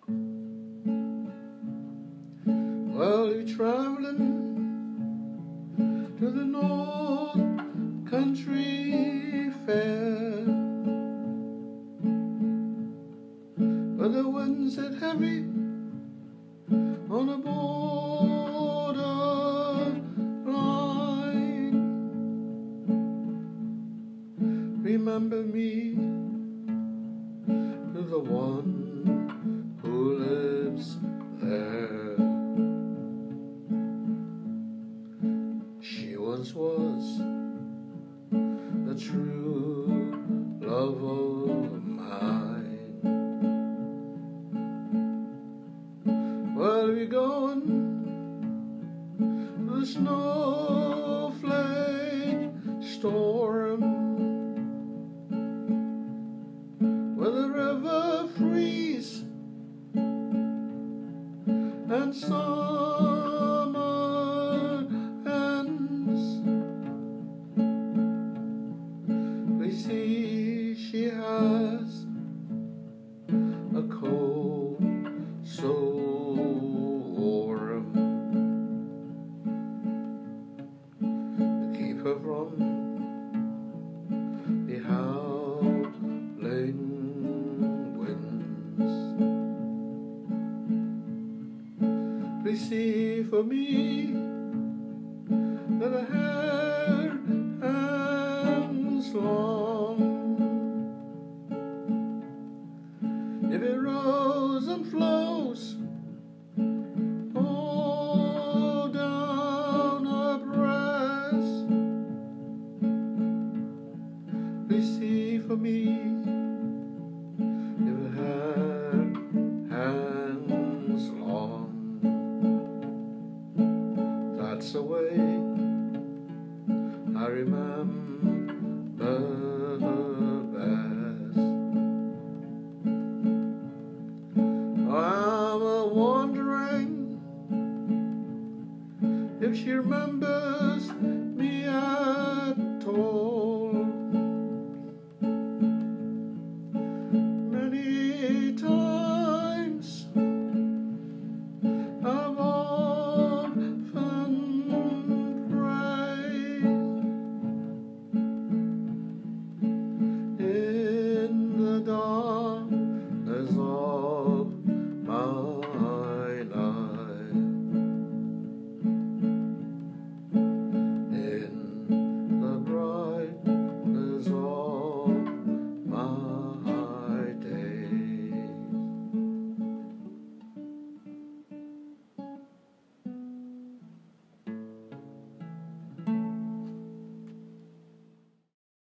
Well, you're traveling to the North Country Fair, where the winds hit heavy on the borderline. Remember me to the one who lives there. She once was the true love of mine. Well, we're going to the snowflake storm, where the river freezes and summer ends. We see she has a coat so warm to keep her from the howling winds. Please see for me that her hair hangs long. If it rose and flows all down her breast, please see for me if her hair hangs long. That's the way I remember her best. I'm wondering if she remembers